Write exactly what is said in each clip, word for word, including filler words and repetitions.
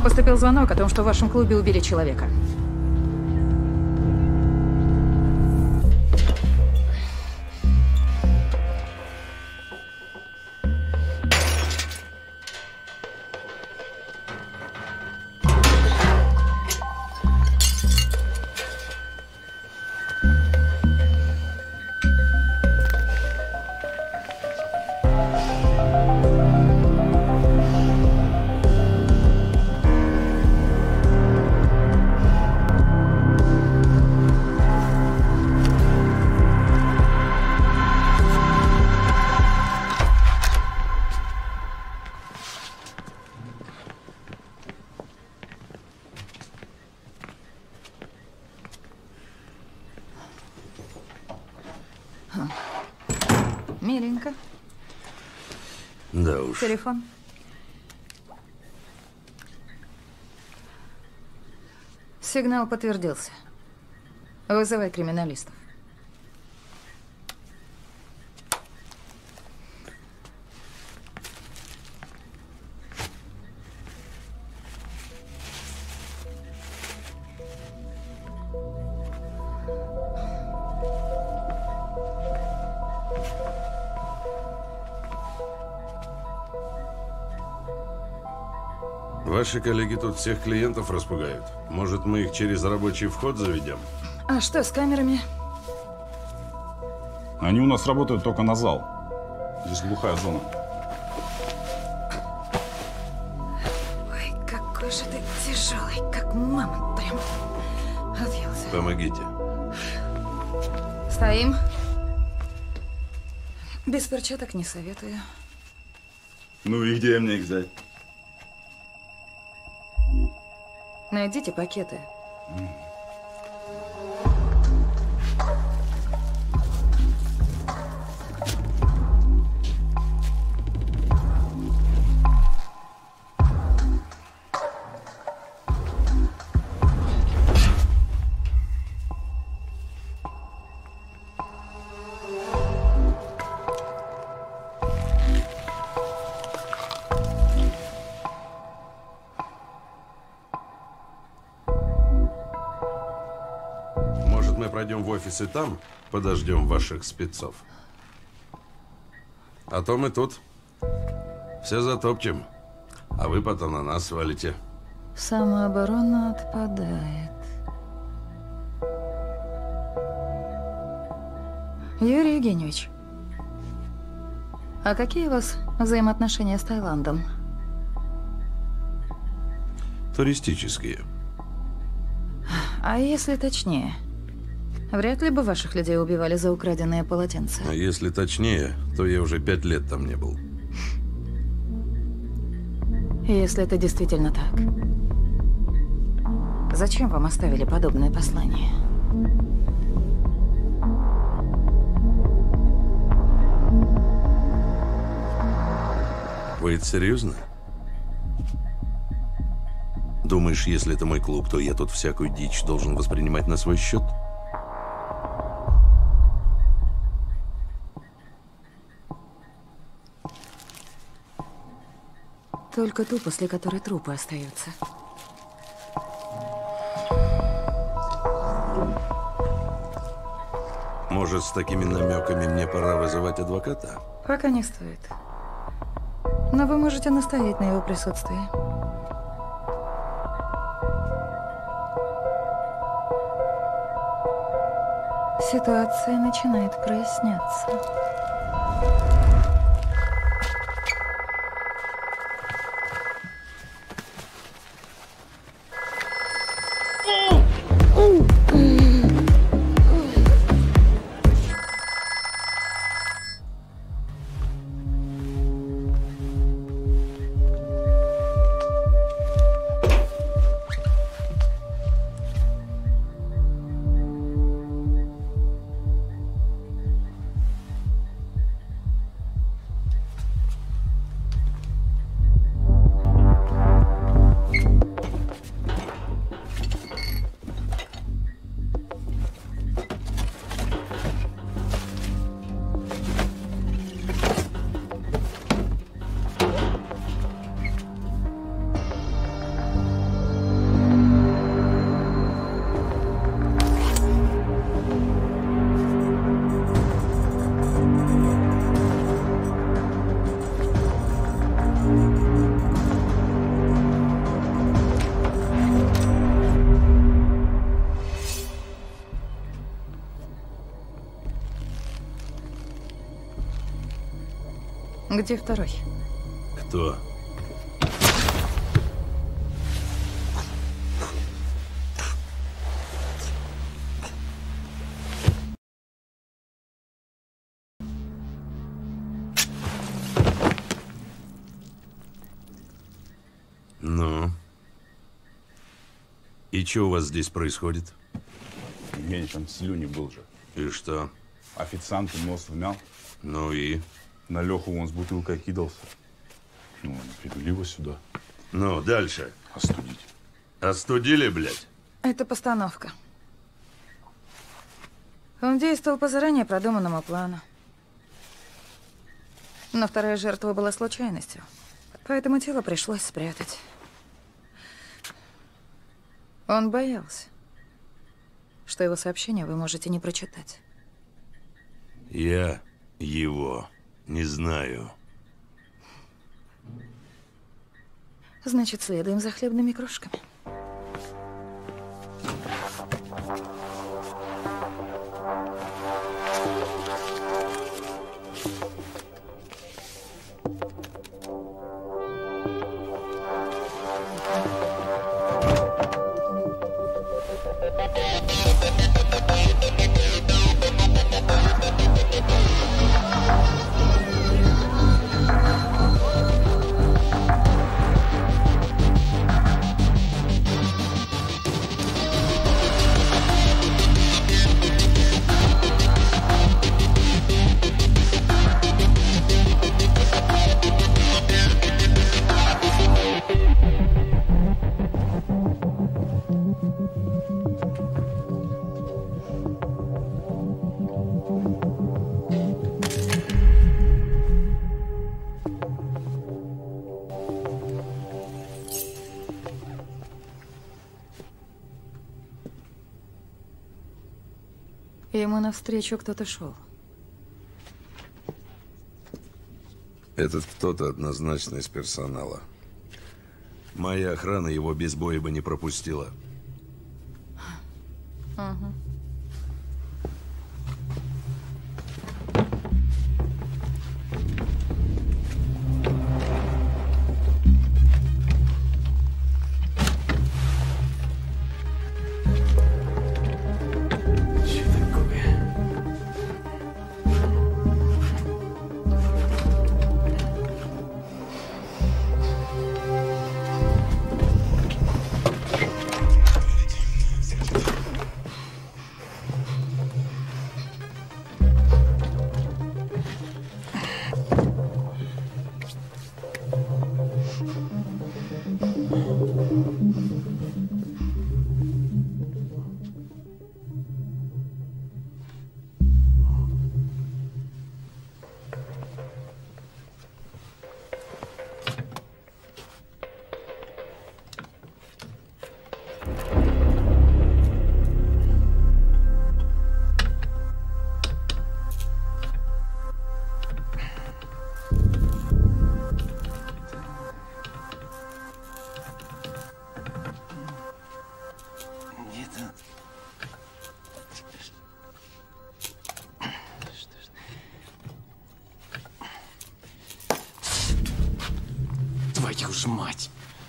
Нам поступил звонок о том, что в вашем клубе убили человека. Миленько. Да уж. Телефон. Сигнал подтвердился. Вызывай криминалистов. Ваши коллеги тут всех клиентов распугают. Может, мы их через рабочий вход заведем? А что с камерами? Они у нас работают только на зал. Здесь глухая зона. Ой, какой же ты тяжелый, как мамонт прям. Отъелся. Помогите. Стоим. Без перчаток не советую. Ну и где мне их взять? Найдите пакеты. Пройдем в офис и там подождем ваших спецов. А то мы тут все затопчем, а вы потом на нас свалите. Самооборона отпадает. Юрий Евгеньевич, а какие у вас взаимоотношения с Таиландом? Туристические. А если точнее? Вряд ли бы ваших людей убивали за украденные полотенца. А если точнее, то я уже пять лет там не был. Если это действительно так, зачем вам оставили подобное послание? Вы это серьезно? Думаешь, если это мой клуб, то я тут всякую дичь должен воспринимать на свой счет? Только ту, после которой трупы остаются. Может, с такими намеками мне пора вызывать адвоката? Пока не стоит. Но вы можете настоять на его присутствии. Ситуация начинает проясняться. Где второй? Кто? Ну? И что у вас здесь происходит? Евгений, там слюни был же. И что? Официант нос вмял. Ну и? На Леху он с бутылкой кидался. Ну, привели его сюда. Ну, дальше. Остудить. Остудили, блядь? Это постановка. Он действовал по заранее продуманному плану. Но вторая жертва была случайностью. Поэтому тело пришлось спрятать. Он боялся, что его сообщение вы можете не прочитать. Я его не знаю. Значит, следуем за хлебными крошками. Ему навстречу кто-то шел. Этот кто-то однозначно из персонала. Моя охрана его без боя бы не пропустила. Ага. Твою ж мать!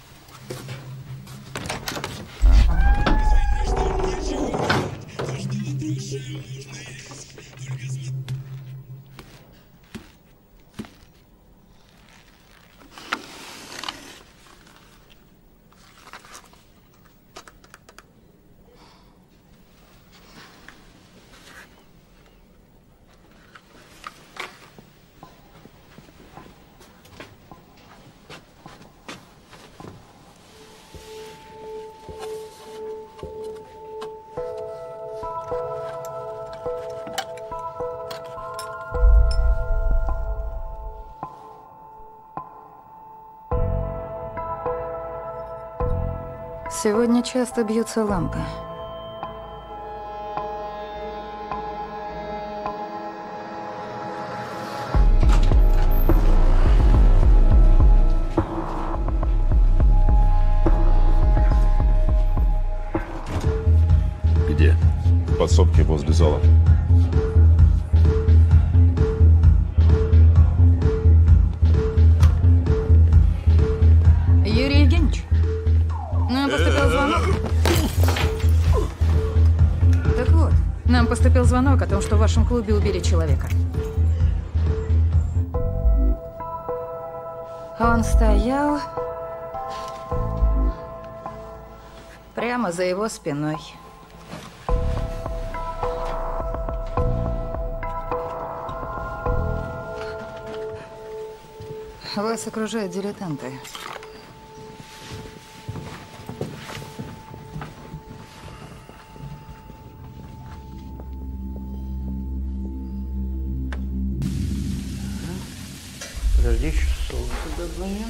Сегодня часто бьются лампы. Где? В подсобке возле зала. Нам поступил звонок о том, что в вашем клубе убили человека. Он стоял прямо за его спиной. Вас окружают дилетанты. Подожди, еще соус добавим.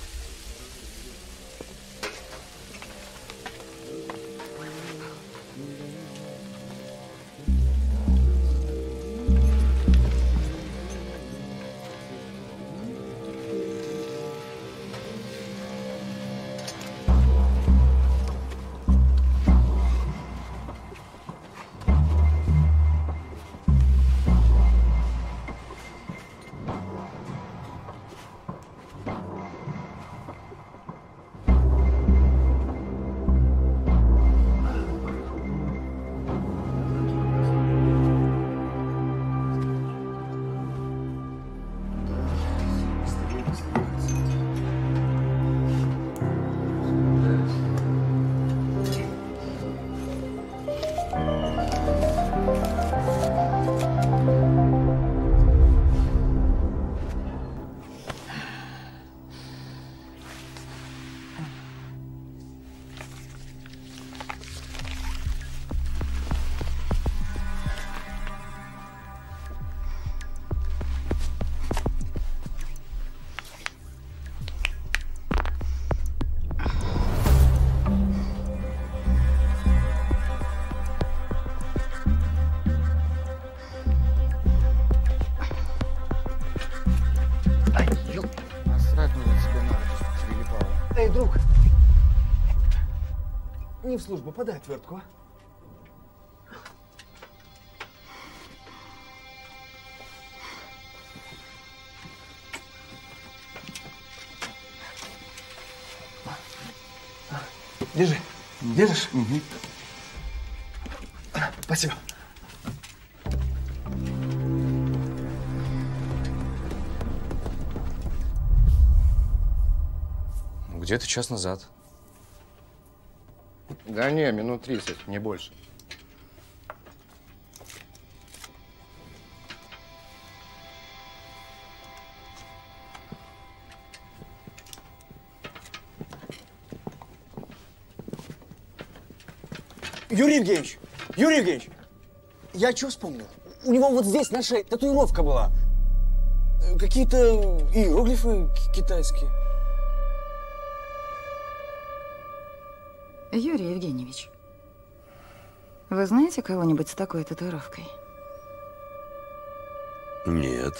Эй, друг! Не в службу, подай отвертку, а? Держи. Держишь? Угу. Спасибо. Где-то час назад. Да не, минут тридцать, не больше. Юрий Евгеньевич! Юрий Евгеньевич! Я что вспомнил? У него вот здесь на шее татуировка была. Какие-то иероглифы китайские. Юрий Евгеньевич, вы знаете кого-нибудь с такой татуировкой? Нет.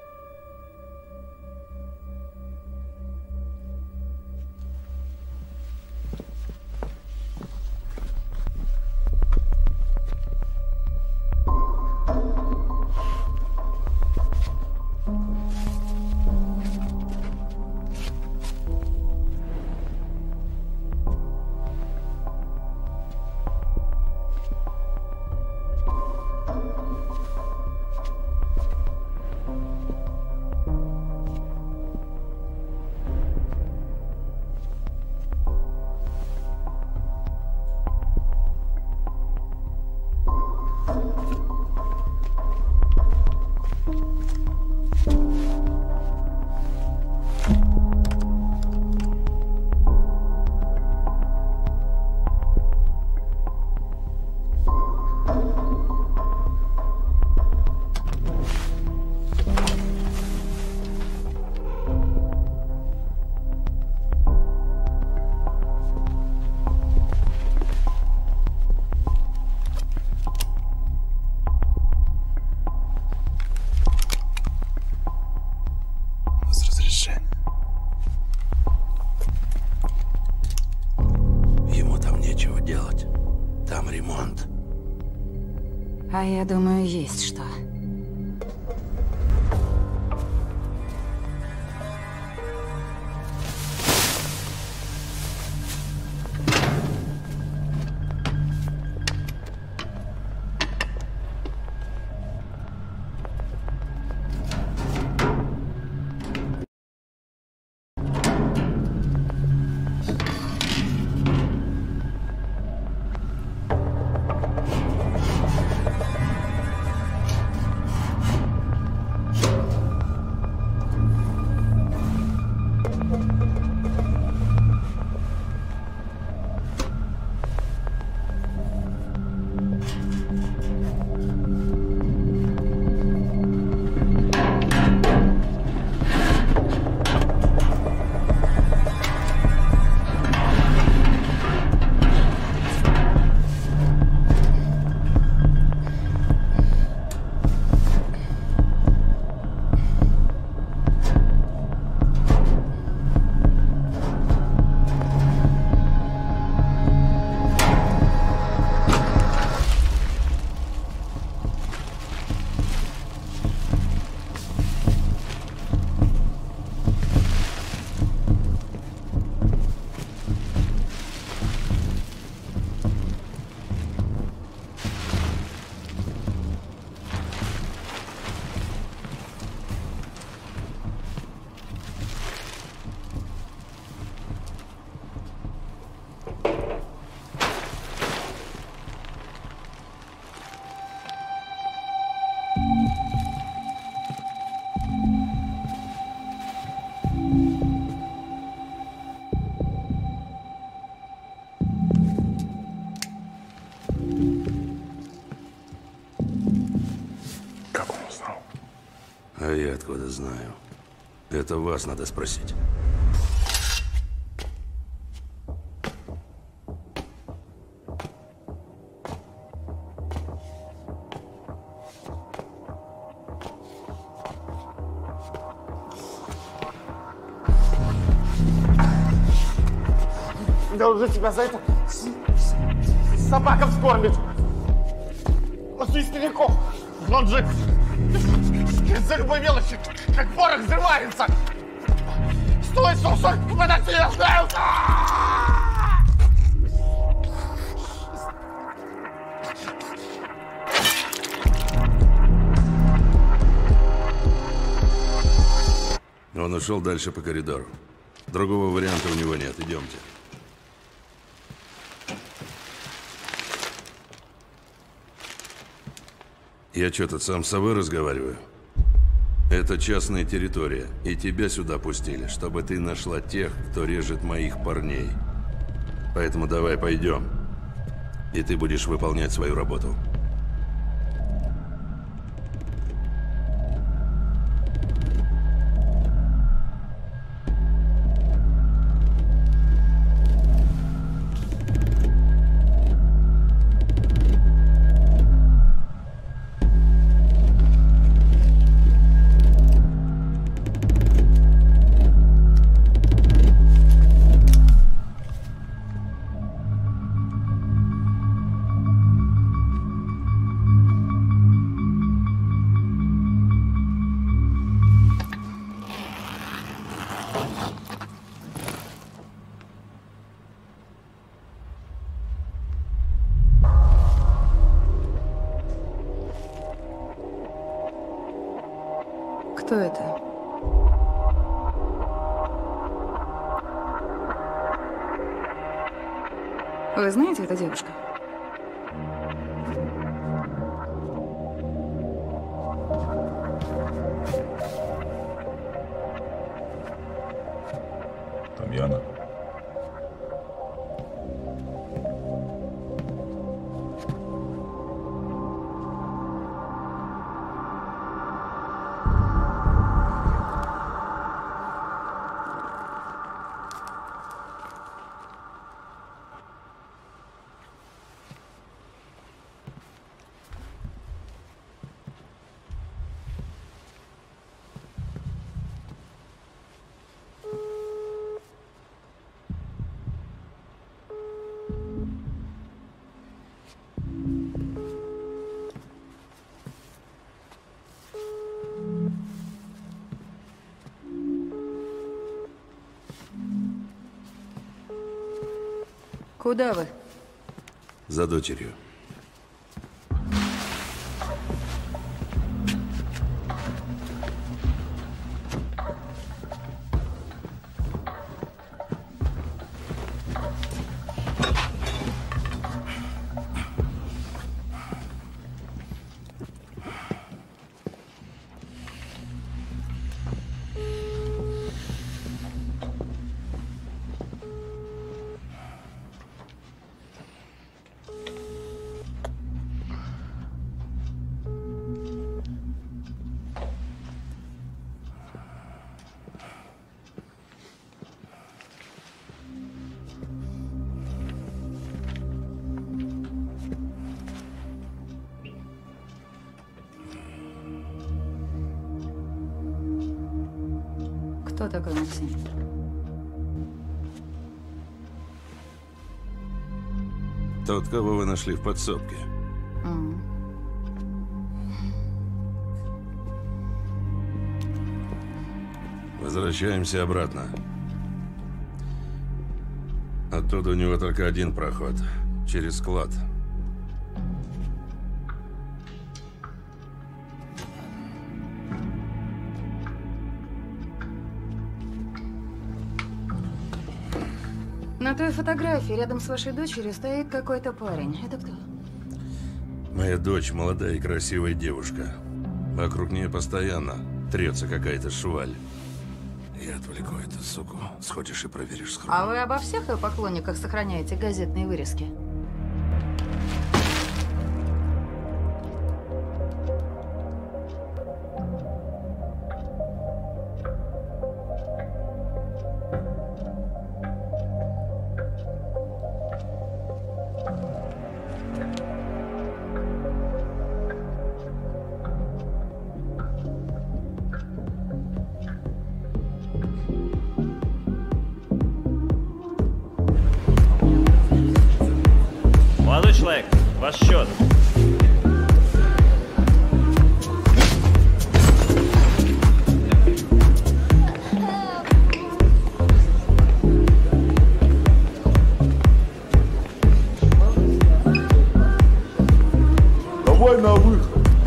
А я думаю, есть что. А я откуда знаю? Это вас надо спросить. Должен тебя за это с, с, собакам скормить. После стариков. Он же из-за любой мелочи, как порох, взрывается. Стой, сосок, подожди, я знаю. Он ушел дальше по коридору. Другого варианта у него нет. Идемте. Я что, тут сам с собой разговариваю? Это частная территория, и тебя сюда пустили, чтобы ты нашла тех, кто режет моих парней. Поэтому давай пойдем, и ты будешь выполнять свою работу. Кто это? Вы знаете эту девушку? Там Яна. Куда вы? За дочерью. Кто такой Максим? Тот, кого вы нашли в подсобке. Mm. Возвращаемся обратно. Оттуда у него только один проход. Через склад. На той фотографии рядом с вашей дочерью стоит какой-то парень. Это кто? Моя дочь молодая и красивая девушка. Вокруг нее постоянно трется какая-то шваль. Я отвлеку эту суку. Сходишь и проверишь схрон. А вы обо всех ее поклонниках сохраняете газетные вырезки? Ваш счет. Давай на выход.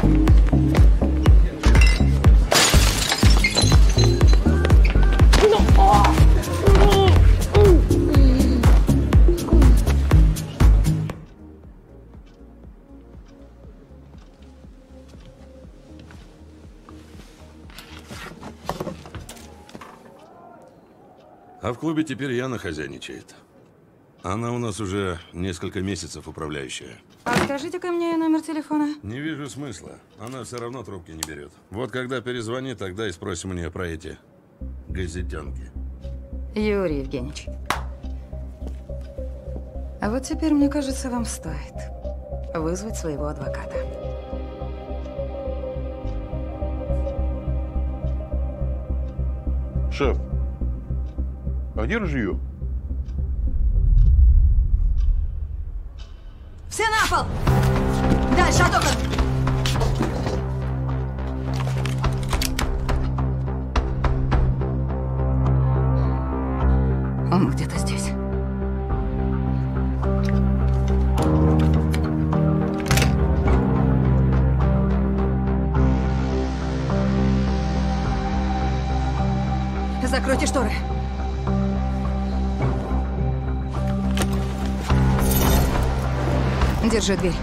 А в клубе теперь Яна хозяйничает. Она у нас уже несколько месяцев управляющая. А скажите-ка мне номер телефона. Не вижу смысла. Она все равно трубки не берет. Вот когда перезвони, тогда и спросим у нее про эти газетенки. Юрий Евгеньевич. А вот теперь, мне кажется, вам стоит вызвать своего адвоката. Шеф, а где ружье? Все на пол! Дальше от окон! Он где-то здесь. Закройте шторы. Держи дверь.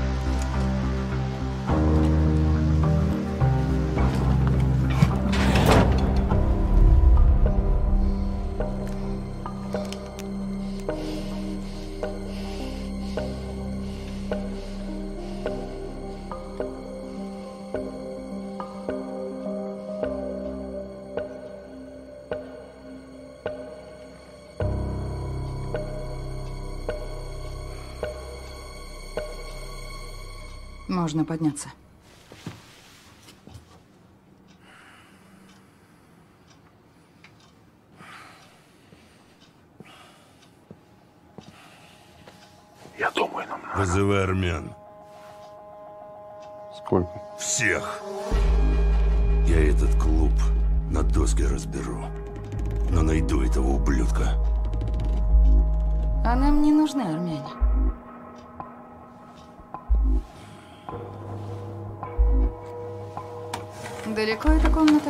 Можно подняться. Я думаю, нам надо. Вызывай армян. Сколько? Всех. Я этот клуб на доски разберу. Но найду этого ублюдка. А нам не нужны армяне. Далеко эта комната?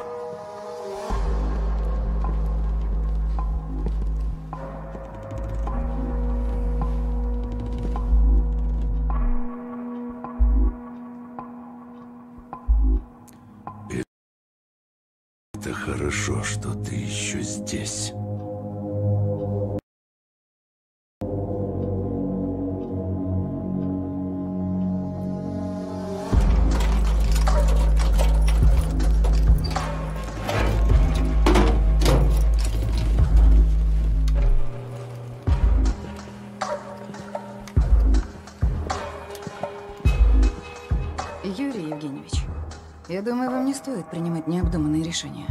Это хорошо, что ты еще здесь. Юрий Евгеньевич, я думаю, вам не стоит принимать необдуманные решения.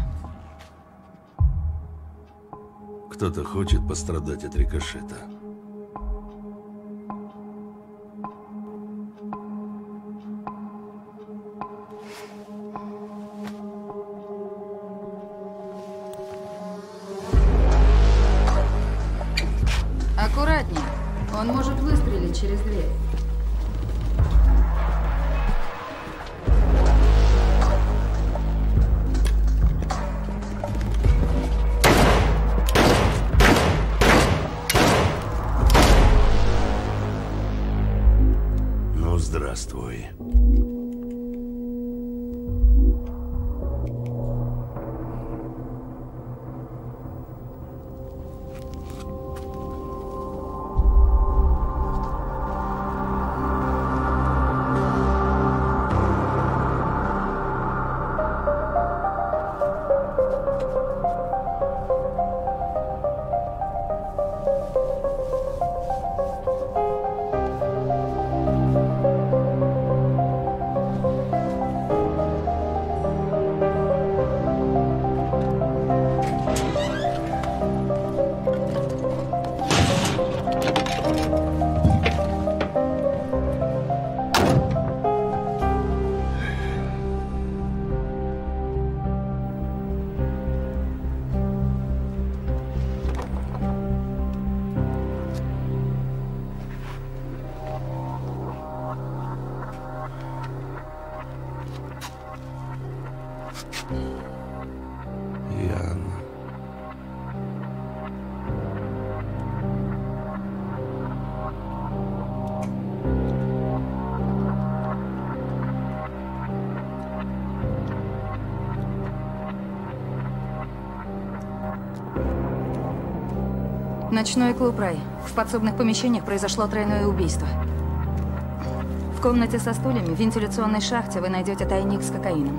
Кто-то хочет пострадать от рикошета. Аккуратнее. Он может выстрелить через дверь. Ну, здравствуй. Яна. Ночной клуб «Рай». В подсобных помещениях произошло тройное убийство. В комнате со стульями в вентиляционной шахте вы найдете тайник с кокаином.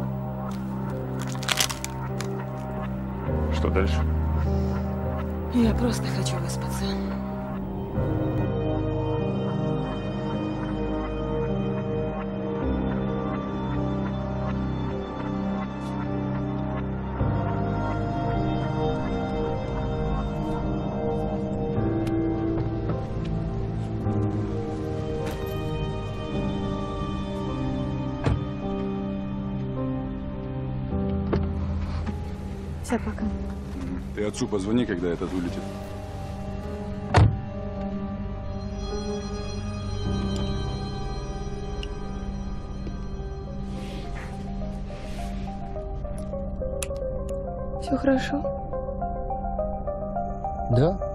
Что дальше? Я просто хочу выспаться. Все, пока. Ты отцу позвони, когда этот вылетит. Все хорошо? Да.